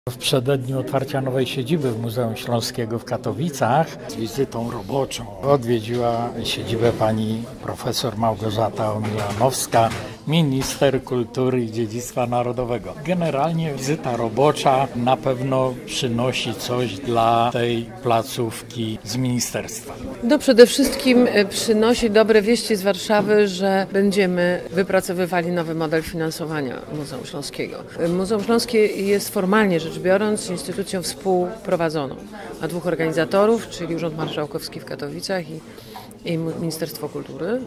W przededniu otwarcia nowej siedziby Muzeum Śląskiego w Katowicach z wizytą roboczą odwiedziła siedzibę pani profesor Małgorzata Omilanowska, minister kultury i dziedzictwa narodowego. Generalnie wizyta robocza na pewno przynosi coś dla tej placówki z ministerstwa. Przede wszystkim przynosi dobre wieści z Warszawy, że będziemy wypracowywali nowy model finansowania Muzeum Śląskiego. Muzeum Śląskie jest formalnie rzecz biorąc instytucją współprowadzoną. Ma dwóch organizatorów, czyli Urząd Marszałkowski w Katowicach i Ministerstwo Kultury.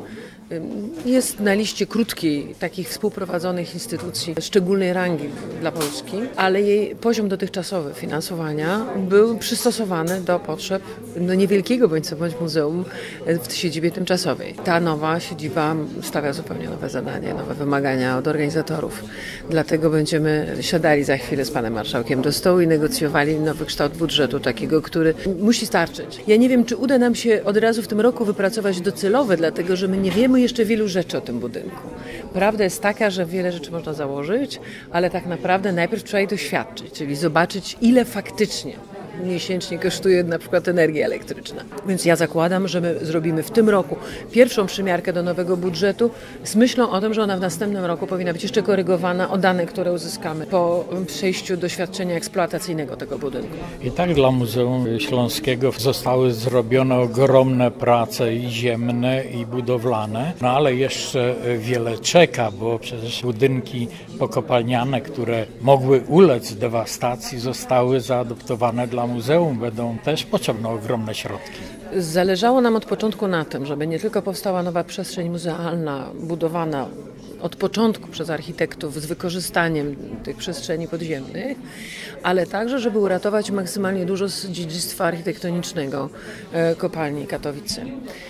Jest na liście krótkiej takich współprowadzonych instytucji szczególnej rangi dla Polski, ale jej poziom dotychczasowy finansowania był przystosowany do potrzeb niewielkiego bądź co bądź muzeum w siedzibie tymczasowej. Ta nowa siedziba stawia zupełnie nowe zadania, nowe wymagania od organizatorów. Dlatego będziemy siadali za chwilę z panem marszałkiem do stołu i negocjowali nowy kształt budżetu takiego, który musi starczyć. Ja nie wiem, czy uda nam się od razu w tym roku wypracować docelowe, dlatego że my nie wiemy jeszcze wielu rzeczy o tym budynku. Prawda jest taka, że wiele rzeczy można założyć, ale tak naprawdę najpierw trzeba je doświadczyć, czyli zobaczyć, ile faktycznie miesięcznie kosztuje na przykład energia elektryczna. Więc ja zakładam, że my zrobimy w tym roku pierwszą przymiarkę do nowego budżetu z myślą o tym, że ona w następnym roku powinna być jeszcze korygowana o dane, które uzyskamy po przejściu doświadczenia eksploatacyjnego tego budynku. I tak dla Muzeum Śląskiego zostały zrobione ogromne prace i ziemne, i budowlane, ale jeszcze wiele czeka, bo przecież budynki pokopalniane, które mogły ulec dewastacji, zostały zaadoptowane dla muzeum, będą też potrzebne ogromne środki. Zależało nam od początku na tym, żeby nie tylko powstała nowa przestrzeń muzealna, budowana od początku przez architektów z wykorzystaniem tych przestrzeni podziemnych, ale także, żeby uratować maksymalnie dużo z dziedzictwa architektonicznego kopalni Katowice.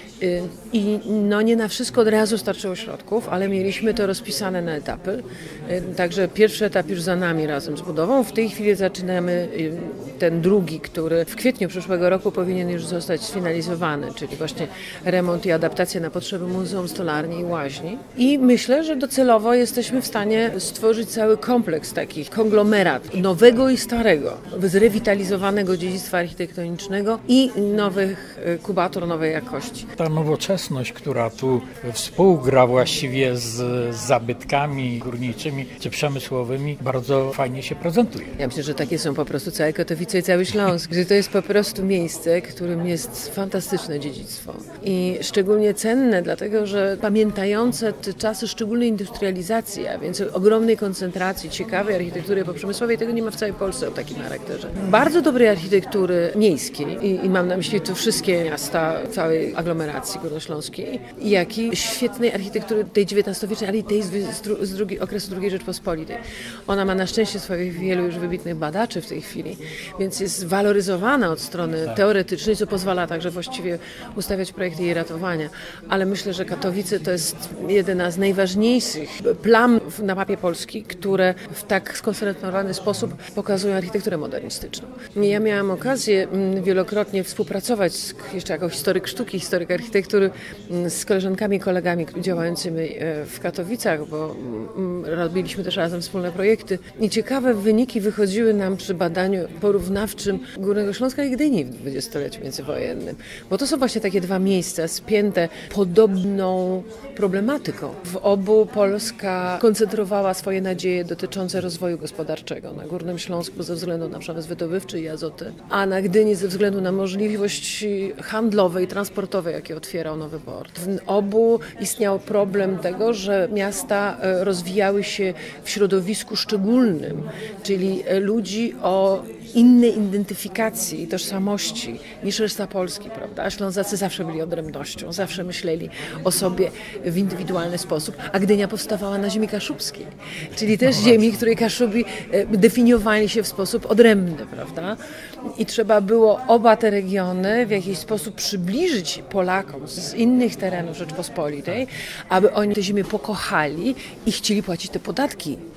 I nie na wszystko od razu starczyło środków, ale mieliśmy to rozpisane na etapy. Także pierwszy etap już za nami razem z budową. W tej chwili zaczynamy ten drugi, który w kwietniu przyszłego roku powinien już zostać sfinalizowany, czyli właśnie remont i adaptacja na potrzeby Muzeum Stolarni i Łaźni. I myślę, że docelowo jesteśmy w stanie stworzyć cały kompleks takich konglomerat nowego i starego, zrewitalizowanego dziedzictwa architektonicznego i nowych kubatur nowej jakości. Ta nowoczesność, która tu współgra właściwie z zabytkami górniczymi czy przemysłowymi, bardzo fajnie się prezentuje. Ja myślę, że takie są po prostu całe Katowice i cały Śląsk, że to jest po prostu miejsce, którym jest fantastyczne dziedzictwo i szczególnie cenne, dlatego że pamiętające te czasy szczególnej industrializacji, a więc ogromnej koncentracji ciekawej architektury poprzemysłowej, tego nie ma w całej Polsce o takim charakterze. Bardzo dobrej architektury miejskiej i mam na myśli tu wszystkie miasta całej aglomeracji górnośląskiej, jak i świetnej architektury tej XIX-wiecznej, ale i tej z okresu II Rzeczpospolitej. Ona ma na szczęście swoich wielu już wybitnych badaczy w tej chwili, więc jest waloryzowana od strony teoretycznej, co pozwala także właściwie ustawiać projekty jej ratowania. Ale myślę, że Katowice to jest jedna z najważniejszych plam na mapie Polski, które w tak skoncentrowany sposób pokazują architekturę modernistyczną. Ja miałam okazję wielokrotnie współpracować jeszcze jako historyk sztuki, historyk architektury z koleżankami i kolegami działającymi w Katowicach, bo robiliśmy też razem wspólne projekty i ciekawe wyniki wychodziły nam przy badaniu porównawczym Górnego Śląska i Gdyni w dwudziestoleciu międzywojennym. Bo to są właśnie takie dwa miejsca spięte podobną problematyką. W obu Polska koncentrowała swoje nadzieje dotyczące rozwoju gospodarczego. Na Górnym Śląsku ze względu na przemysł wydobywczy i azoty, a na Gdyni ze względu na możliwości handlowe i transportowe, jakie otwierał nowy port. W obu istniał problem tego, że miasta rozwijały się w środowisku szczególnym, czyli ludzi o innej identyfikacji i tożsamości niż reszta Polski, prawda? A Ślązacy zawsze byli odrębnością, zawsze myśleli o sobie w indywidualny sposób, a Gdynia powstawała na ziemi kaszubskiej, czyli też ziemi, której Kaszubi definiowali się w sposób odrębny, prawda? I trzeba było oba te regiony w jakiś sposób przybliżyć Polakom z innych terenów Rzeczpospolitej, aby oni tę ziemię pokochali i chcieli płacić te podatki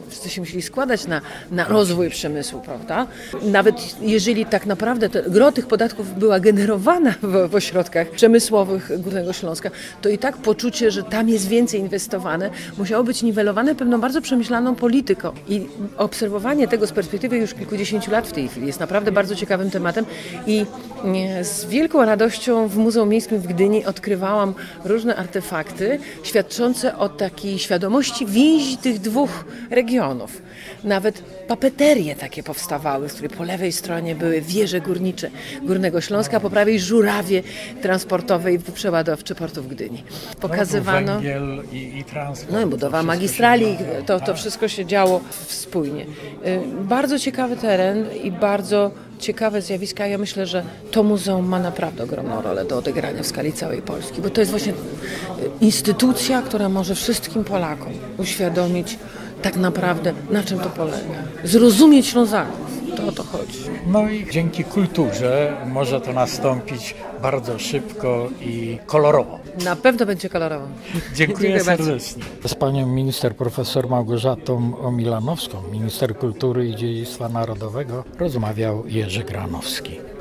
wszyscy się musieli składać na rozwój przemysłu, prawda? Nawet jeżeli tak naprawdę gro tych podatków była generowana w ośrodkach przemysłowych Górnego Śląska, to i tak poczucie, że tam jest więcej inwestowane, musiało być niwelowane pewną bardzo przemyślaną polityką. I obserwowanie tego z perspektywy już kilkudziesięciu lat w tej chwili jest naprawdę bardzo ciekawym tematem i z wielką radością w Muzeum Miejskim w Gdyni odkrywałam różne artefakty świadczące o takiej świadomości więzi tych dwóch regionów. Nawet papeterie takie powstawały, z której po lewej stronie były wieże górnicze Górnego Śląska, po prawej żurawie transportowe i przeładowcze portu w Gdyni. Pokazywano węgiel i transport. no i budowa magistrali, to wszystko się działo spójnie. Bardzo ciekawy teren i bardzo ciekawe zjawiska. Ja myślę, że to muzeum ma naprawdę ogromną rolę do odegrania w skali całej Polski, bo to jest właśnie instytucja, która może wszystkim Polakom uświadomić tak naprawdę, na czym to polega. Zrozumieć Ślązaków. To o to chodzi. No i dzięki kulturze może to nastąpić bardzo szybko i kolorowo. Na pewno będzie kolorowo. Dziękuję bardzo. serdecznie. Z panią minister profesor Małgorzatą Omilanowską, minister kultury i dziedzictwa narodowego, rozmawiał Jerzy Granowski.